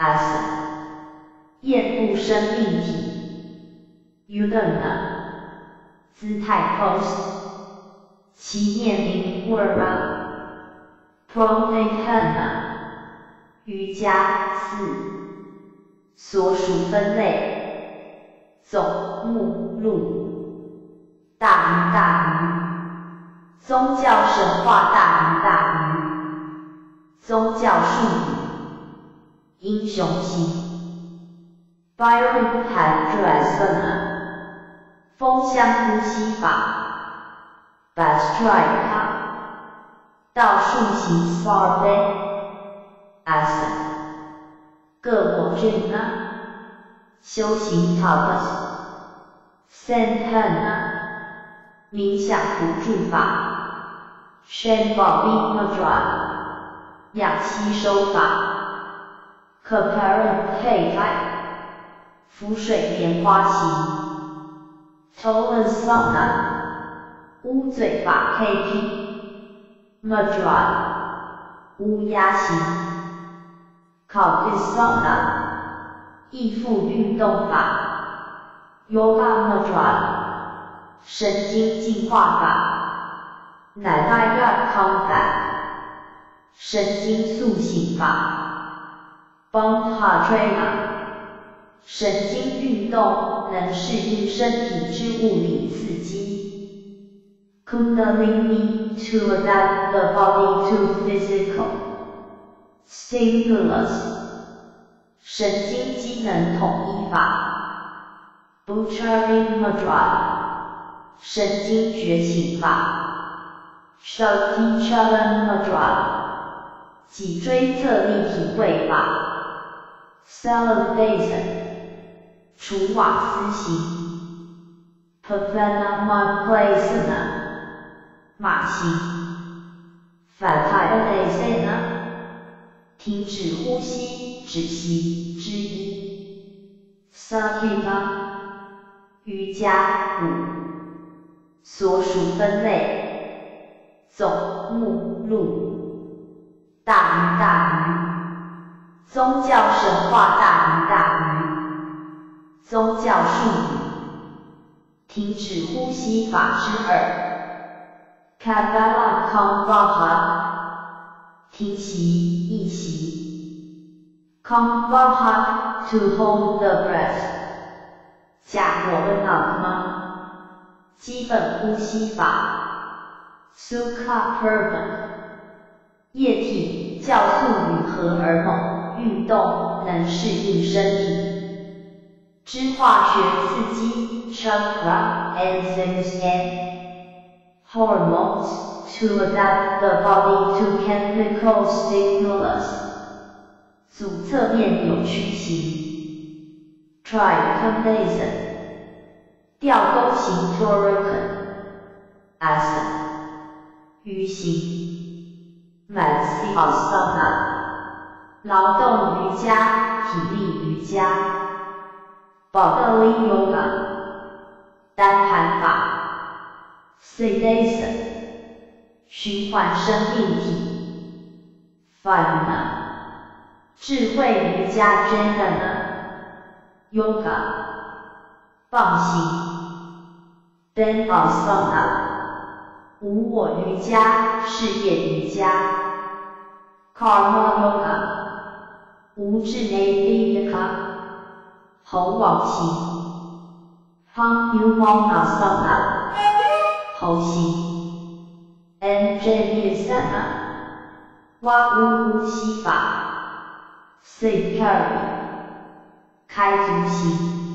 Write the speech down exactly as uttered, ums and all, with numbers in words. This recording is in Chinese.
，as 厌恶生命体 ，udana 姿态 pose， 其面名 worma，pranayama 瑜伽四，所属分类，总目录，大鱼大鱼，宗教神话大鱼大鱼，宗教术语，英雄型 ，Byron Hadrasana 风箱呼吸法 ，Bastrika 倒数型 Sarve。Asa 各我俊啊，修行 tapas santana 冥想辅助法 ，Shambhavi mudra 氧吸收法 ，Kapara 浮水莲花形 ，Tolasana 乌嘴法 K P mudra 乌鸦形。考虑 Sona 易腹运动法 Yoga Mudra 神经净化法 Navaya Combat 神经塑形法 Bandhatrana 神经运动能适应身体之物理刺激 Kundalini to adapt the body to physical Stimulus 神经机能统一法 Butchering Mudra 神经觉醒法 Shakti Chalan Mudra 脊椎侧立体会法 Salivation 除瓦斯型 Pavana马形 Fatayasana停止呼吸，止息之一。Sakima 瑜伽五，所属分类，总目录，大鱼大鱼，宗教神话大鱼大鱼，宗教术语，停止呼吸法之二。Kabbalah Kamvaha停息，一息 ，Kamvaha to hold the breath， 假我的脑吗？基本呼吸法 ，Sukha Purva， 液体酵素与荷尔蒙运动能适应身体，之化学刺激 ，Chakra enzymes and hormones。To adapt the body to chemical stimulus， 组侧面扭曲型 ，trichomnism， 吊钩型 toricon，asa， 鱼形 ，mansasana， 劳动瑜伽、体力瑜伽 ，bodily yoga， 单盘法 ，sedation。循环生命体 ，Fana， 智慧瑜伽 ，Jnana，Yoga， 棒形 ，Dhanasana， 无我瑜伽，事业瑜伽 ，Karma Yoga， 无智 Navika， 猴网形 ，Pamumonasana， 猴形。Anjalisana 挖屋呼吸法 Sikari 开足型